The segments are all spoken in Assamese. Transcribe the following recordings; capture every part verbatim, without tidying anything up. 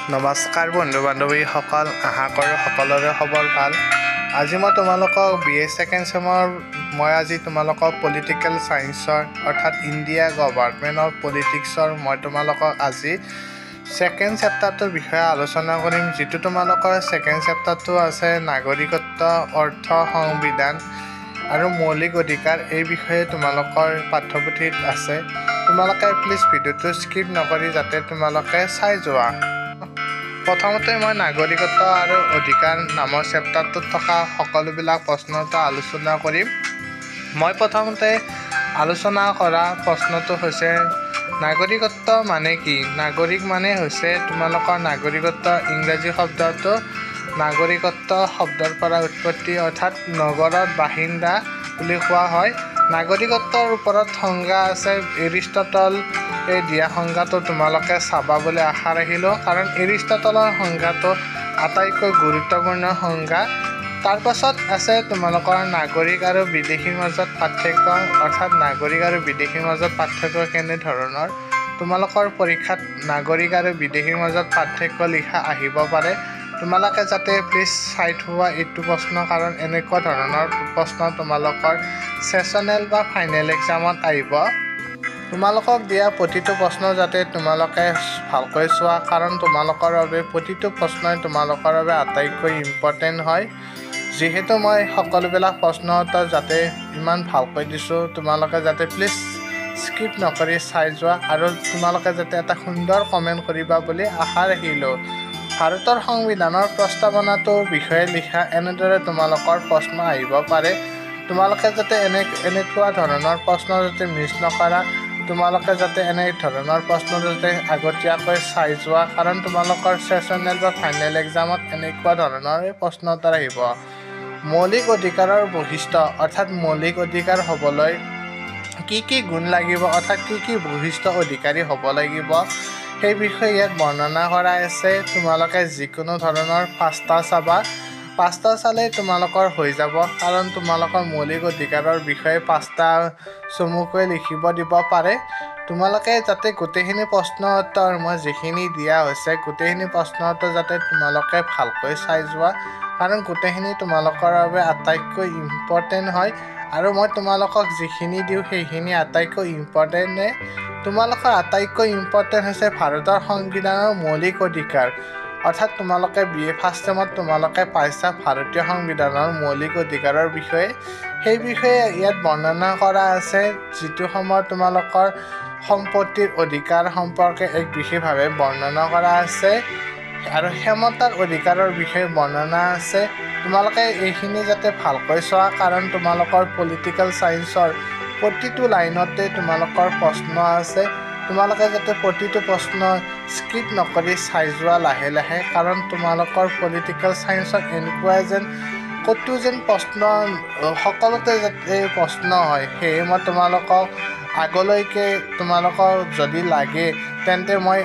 নমস্কাৰ বন্ধু বান্ধৱীসকল, আশা কৰোঁ সকলোৰে খবৰ ভাল। আজি মই তোমালোকক বি এ ছেকেণ্ড চেমৰ মই আজি তোমালোকক পলিটিকেল ছায়েন্সৰ অৰ্থাৎ ইণ্ডিয়া গভৰ্ণমেণ্ট অফ পলিটিক্সৰ মই তোমালোকক আজি ছেকেণ্ড চেপ্টাৰটোৰ বিষয়ে আলোচনা কৰিম। যিটো তোমালোকৰ ছেকেণ্ড চেপ্টাৰটো আছে নাগৰিকত্ব, অৰ্থ, সংবিধান আৰু মৌলিক অধিকাৰ। এই বিষয়ে তোমালোকৰ পাঠ্যপুথিত আছে। তোমালোকে প্লিজ ভিডিঅ'টো স্কিপ নকৰি যাতে তোমালোকে চাই যোৱা। প্ৰথমতে মই নাগৰিকত্ব আৰু অধিকাৰ নামৰ চেপ্টাৰটোত থকা সকলোবিলাক প্ৰশ্ন এটা আলোচনা কৰিম। মই প্ৰথমতে আলোচনা কৰা প্ৰশ্নটো হৈছে নাগৰিকত্ব মানে কি? নাগৰিক মানে হৈছে তোমালোকৰ নাগৰিকত্ব ইংৰাজী শব্দটো নাগৰিকত্ব শব্দৰ পৰা উৎপত্তি, অৰ্থাৎ নগৰত বাসিন্দা বুলি কোৱা হয়। নাগৰিকত্বৰ ওপৰত সংজ্ঞা আছে এৰিষ্টটল এই দিয়া সংজ্ঞাটো তোমালোকে চাবা বুলি আশা ৰাখিলোঁ, কাৰণ এৰিষ্টটলৰ সংজ্ঞাটো আটাইতকৈ গুৰুত্বপূৰ্ণ সংজ্ঞা। তাৰ পাছত আছে তোমালোকৰ নাগৰিক আৰু বিদেশীৰ মাজত পাৰ্থক্য, অৰ্থাৎ নাগৰিক আৰু বিদেশীৰ মাজত পাৰ্থক্য কেনেধৰণৰ। তোমালোকৰ পৰীক্ষাত নাগৰিক আৰু বিদেশীৰ মাজত পাৰ্থক্য লিখা আহিব পাৰে। তোমালোকে যাতে প্লিজ চাই থোৱা এইটো প্ৰশ্ন, কাৰণ এনেকুৱা ধৰণৰ প্ৰশ্ন তোমালোকৰ ছেছনেল বা ফাইনেল এক্সামত আহিব। তোমালোকক দিয়া প্ৰতিটো প্ৰশ্ন যাতে তোমালোকে ভালকৈ চোৱা, কাৰণ তোমালোকৰ বাবে প্ৰতিটো প্ৰশ্নই তোমালোকৰ বাবে আটাইতকৈ ইম্পৰ্টেণ্ট হয়। যিহেতু মই সকলোবিলাক প্ৰশ্ন উত্তৰ যাতে ইমান ভালকৈ দিছোঁ, তোমালোকে যাতে প্লিজ স্কিপ নকৰি চাই যোৱা আৰু তোমালোকে যাতে এটা সুন্দৰ কমেণ্ট কৰিবা বুলি আশা ৰাখিলোঁ। ভাৰতৰ সংবিধানৰ প্ৰস্তাৱনাটোৰ বিষয়ে লিখা এনেদৰে তোমালোকৰ প্ৰশ্ন আহিব পাৰে। তোমালোকে যাতে এনে এনেকুৱা ধৰণৰ প্ৰশ্ন যাতে মিছ নকৰা। তোমালোকে যাতে এনে ধৰণৰ প্ৰশ্ন যাতে আগতীয়াকৈ চাই যোৱা, কাৰণ তোমালোকৰ ছেছনেল বা ফাইনেল এক্সামত এনেকুৱা ধৰণৰ প্ৰশ্ন উত্তৰ আহিব। মৌলিক অধিকাৰৰ বৈশিষ্ট্য, অৰ্থাৎ মৌলিক অধিকাৰ হ'বলৈ কি কি গুণ লাগিব, অৰ্থাৎ কি কি বৈশিষ্ট্য অধিকাৰী হ'ব লাগিব, সেই বিষয়ে ইয়াত বৰ্ণনা কৰা আছে। তোমালোকে যিকোনো ধৰণৰ পাঁচটা চাবা, পাঁচটা চালেই তোমালোকৰ হৈ যাব, কাৰণ তোমালোকৰ মৌলিক অধিকাৰৰ বিষয়ে পাঁচটা চমুকৈ লিখিব দিব পাৰে। তোমালোকে যাতে গোটেইখিনি প্ৰশ্ন উত্তৰ মই যিখিনি দিয়া হৈছে গোটেইখিনি প্ৰশ্ন উত্তৰ যাতে তোমালোকে ভালকৈ চাই যোৱা, কাৰণ গোটেইখিনি তোমালোকৰ বাবে আটাইতকৈ ইম্পৰ্টেণ্ট হয়। আৰু মই তোমালোকক যিখিনি দিওঁ সেইখিনি আটাইতকৈ ইম্পৰ্টেণ্টে। তোমালোকৰ আটাইতকৈ ইম্পৰ্টেণ্ট হৈছে ভাৰতৰ সংবিধানৰ মৌলিক অধিকাৰ, অৰ্থাৎ তোমালোকে বি এ ফাৰ্ষ্ট চেমত তোমালোকে পাইছা ভাৰতীয় সংবিধানৰ মৌলিক অধিকাৰৰ বিষয়ে। সেই বিষয়ে ইয়াত বৰ্ণনা কৰা আছে, যিটো সময়ত তোমালোকৰ সম্পত্তিৰ অধিকাৰ সম্পৰ্কে এক বিশেষভাৱে বৰ্ণনা কৰা আছে আৰু ক্ষমতাৰ অধিকাৰৰ বিষয়ে বৰ্ণনা আছে। তোমালোকে এইখিনি যাতে ভালকৈ চোৱা, কাৰণ তোমালোকৰ পলিটিকেল ছায়েন্সৰ প্ৰতিটো লাইনতে তোমালোকৰ প্ৰশ্ন আছে। তোমালোকে যাতে প্ৰতিটো প্ৰশ্ন স্কিপ নকৰি চাই যোৱা লাহে লাহে, কাৰণ তোমালোকৰ পলিটিকেল ছায়েন্সত এনেকুৱা যেন ক'তো যেন প্ৰশ্ন সকলোতে যাতে প্ৰশ্ন হয়। সেয়ে মই তোমালোকক আগলৈকে তোমালোকৰ যদি লাগে তেন্তে মই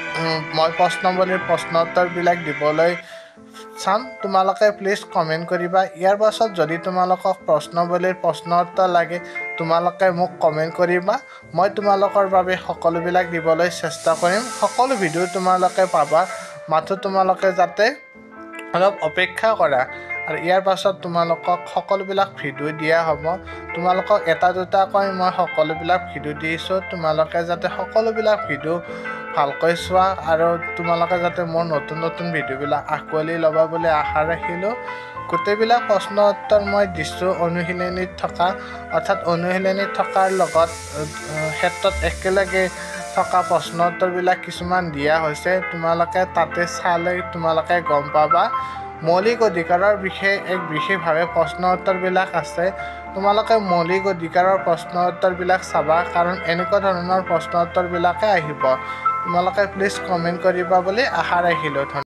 মই প্ৰশ্নৱলীৰ প্ৰশ্ন উত্তৰবিলাক দিবলৈ চাম। তোমালোকে প্লিজ কমেণ্ট কৰিবা। ইয়াৰ পাছত যদি তোমালোকক প্ৰশ্নৱলীৰ প্ৰশ্ন উত্তৰ লাগে তোমালোকে মোক কমেণ্ট কৰিবা। মই তোমালোকৰ বাবে সকলোবিলাক দিবলৈ চেষ্টা কৰিম। সকলো ভিডিঅ' তোমালোকে পাবা, মাথো তোমালোকে যাতে অলপ অপেক্ষা কৰা। আৰু ইয়াৰ পাছত তোমালোকক সকলোবিলাক ভিডিঅ' দিয়া হ'ব। তোমালোকক এটা দুটাকৈ মই সকলোবিলাক ভিডিঅ' দিছোঁ, তোমালোকে যাতে সকলোবিলাক ভিডিঅ' ভালকৈ চোৱা আৰু তোমালোকে যাতে মোৰ নতুন নতুন ভিডিঅ'বিলাক আঁকোৱালি ল'বা বুলি আশা ৰাখিলোঁ। গোটেইবিলাক প্ৰশ্ন উত্তৰ মই দিছোঁ অনুশীলনীত থকা, অৰ্থাৎ অনুশীলনীত থকাৰ লগত ক্ষেত্ৰত একেলগে থকা প্ৰশ্ন উত্তৰবিলাক কিছুমান দিয়া হৈছে। তোমালোকে তাতে চালে তোমালোকে গম পাবা। মৌলিক অধিকাৰৰ বিষয়ে এক বিশেষভাৱে প্ৰশ্ন উত্তৰবিলাক আছে। তোমালোকে মৌলিক অধিকাৰৰ প্ৰশ্ন উত্তৰবিলাক চাবা, কাৰণ এনেকুৱা ধৰণৰ প্ৰশ্ন উত্তৰবিলাকে আহিব। তোমালোকে প্লিজ কমেণ্ট কৰিবা বুলি আশা ৰাখিলোঁ।